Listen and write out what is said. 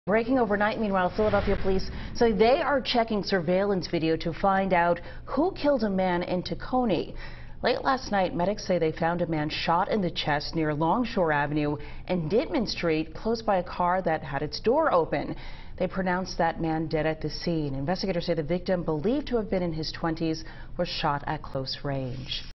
Breaking overnight, meanwhile, Philadelphia police say they are checking surveillance video to find out who killed a man in Tacony. Late last night, medics say they found a man shot in the chest near Longshore Avenue and Dittman Street, close by a car that had its door open. They pronounced that man dead at the scene. Investigators say the victim, believed to have been in his 20s, was shot at close range.